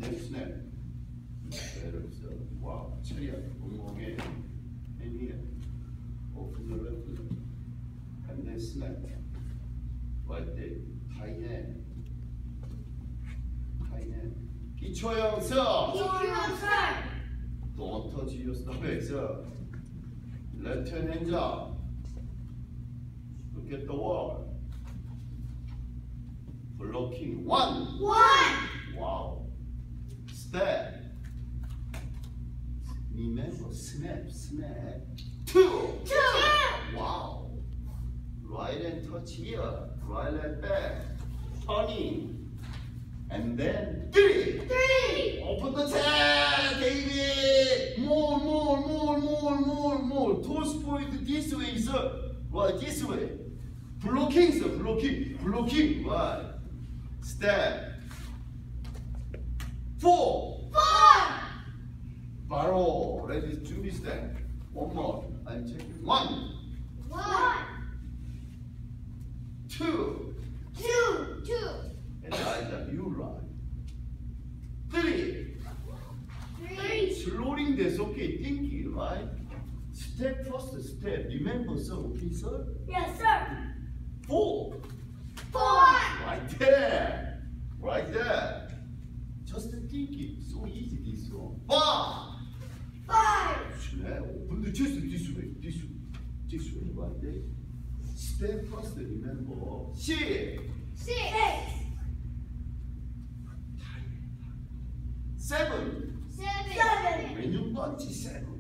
then snap. Better, so wow, 차려, 엉엉해, and here, open the left leg, and then snap. Right there, tight hand. Tight hand. 기초형성. Don't touch your stomach, sir. Left hand hands up. Look at the wall. Blocking. One. Wow. Step. Remember, snap. Two. Wow. Right hand touch here. Right leg back. Turning. And then three. Open the chest, baby. More. Toes point this way, sir. Right, this way. Blocking, sir. Blocking. Right. Step. Four. 바로 ready 준비 step. One more. I'm checking. One. Two. And I you run. Three. Slowing this, okay, thinking, right? Step first step. Remember, sir, okay, sir? Yes, sir. Four. Right there. Just thinking. So easy, this one. Five. Open the chest this way, right there. Step first, remember. Six. Seven. When you punch, seven.